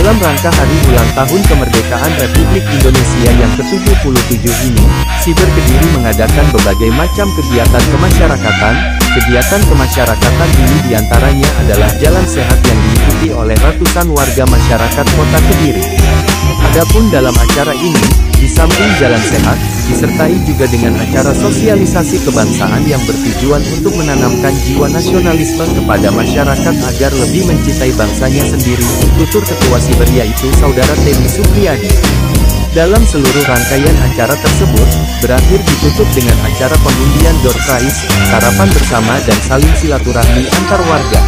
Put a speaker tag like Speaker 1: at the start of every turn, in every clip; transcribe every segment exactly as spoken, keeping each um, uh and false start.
Speaker 1: Dalam rangka hari ulang tahun kemerdekaan Republik Indonesia yang ke tujuh puluh tujuh ini, Siber Kediri mengadakan berbagai macam kegiatan kemasyarakatan. Kegiatan kemasyarakatan ini diantaranya adalah jalan sehat yang diikuti oleh ratusan warga masyarakat Kota Kediri. Adapun dalam acara ini, di samping jalan sehat, disertai juga dengan acara sosialisasi kebangsaan yang bertujuan untuk menanamkan jiwa nasionalisme kepada masyarakat agar lebih mencintai bangsanya sendiri, tutur Ketua Siber yaitu Saudara Teddy Supriyadi. Dalam seluruh rangkaian acara tersebut, berakhir ditutup dengan acara pengundian door prize, sarapan bersama dan saling silaturahmi antar warga.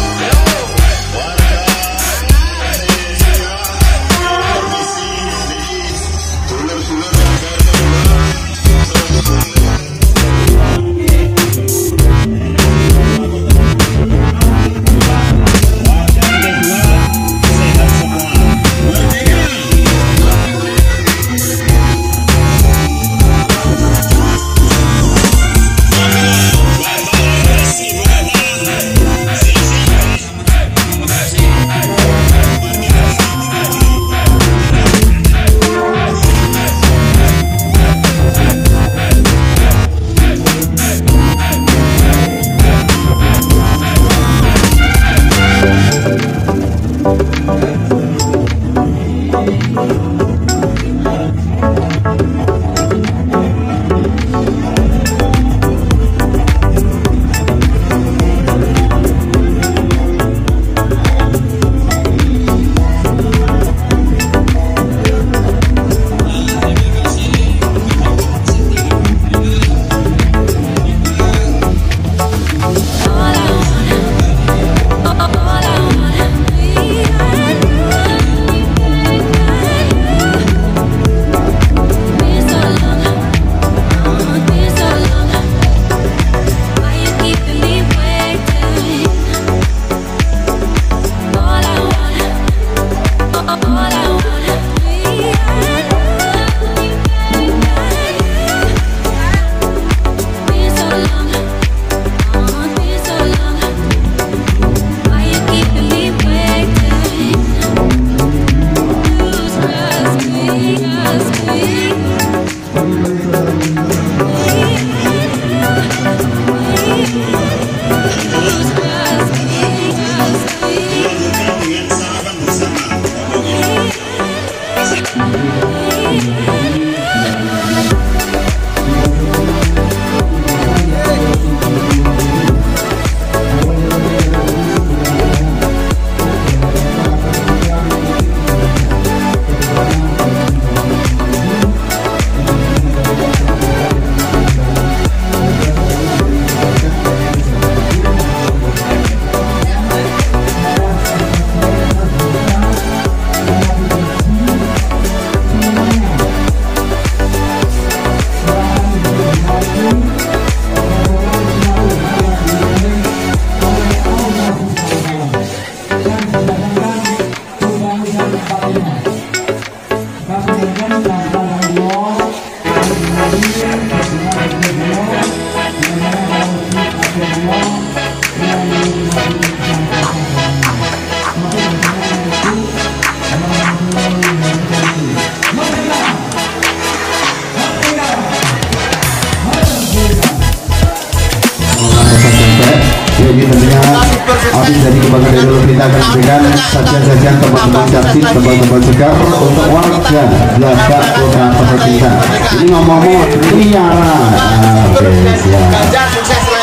Speaker 2: Jadi tentunya habis dari kebanggaan dulu kita akan berikan sajian-sajian teman-teman cantik, teman-teman segar untuk warga Blagak Kota Peserta. Ini ngomong-ngomong Liara. Oke, siap.